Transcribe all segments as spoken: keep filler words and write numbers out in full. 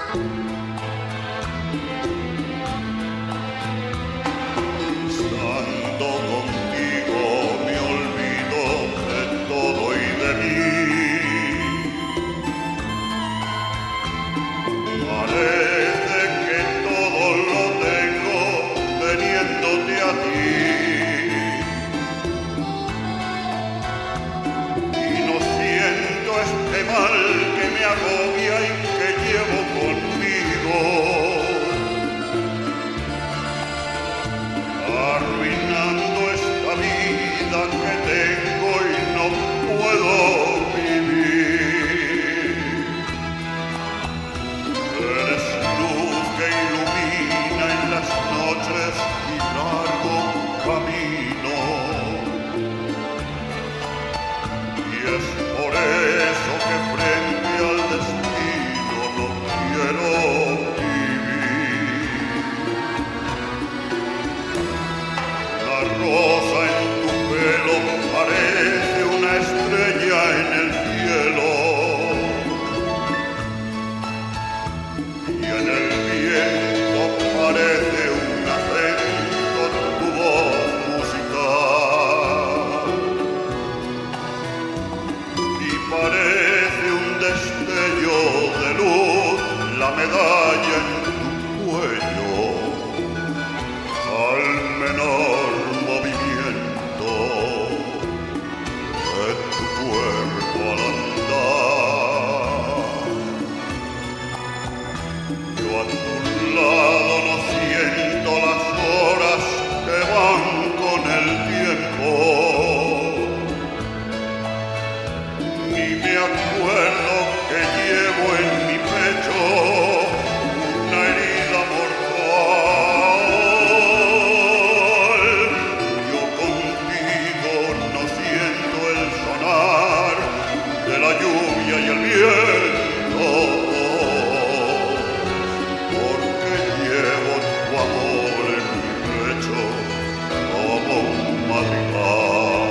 Estando contigo me olvido de todo y de mí. Parece que todo lo tengo teniéndote a ti. Y no siento este mal que me agobia y que llevo conmigo, arruinando esta vida que tengo y no puedo vivir. Eres luz que ilumina en las noches mi largo camino, y es por eso que frente al destino no quiero vivir. La rosa en tu pelo parece una estrella en el cielo, y en el viento parece un acento tu voz musical, y parece un destello de luz la medalla en tu cuello. Al menor movimiento de tu cuerpo al andar, yo a tu lado no siento las horas que van con el tiempo, ni me acuerdo que llevo en mi pecho una herida mortal. Yo contigo no siento el sonar de la lluvia y el viento, porque llevo tu amor en mi pecho como un madrigal.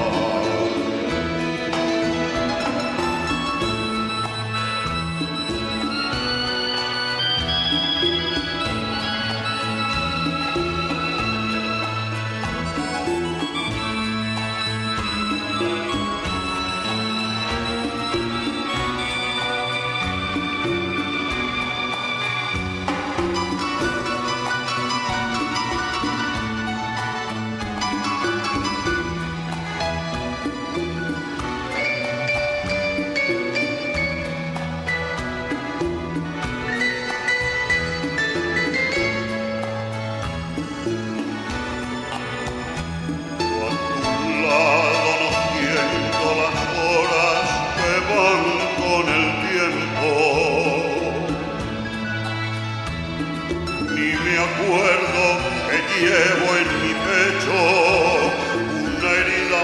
Ni me acuerdo que llevo en mi pecho una herida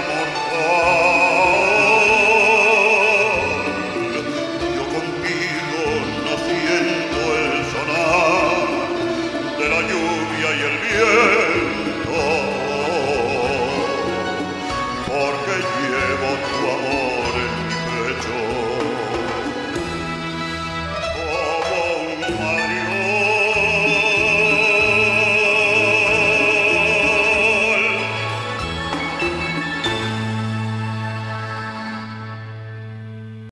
mortal. Yo contigo no siento el sonar de la lluvia y el viento, porque llevo tu amor en mi pecho como un mar.